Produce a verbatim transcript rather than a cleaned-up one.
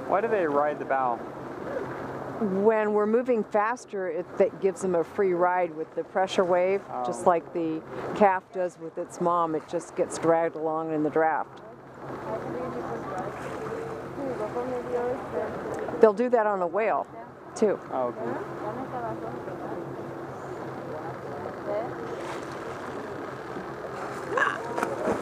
Why do they ride the bow? When we're moving faster, it that gives them a free ride with the pressure wave, Oh. just like the calf does with its mom. It just gets dragged along in the draft. They'll do that on a whale, too. Oh, okay. Ah.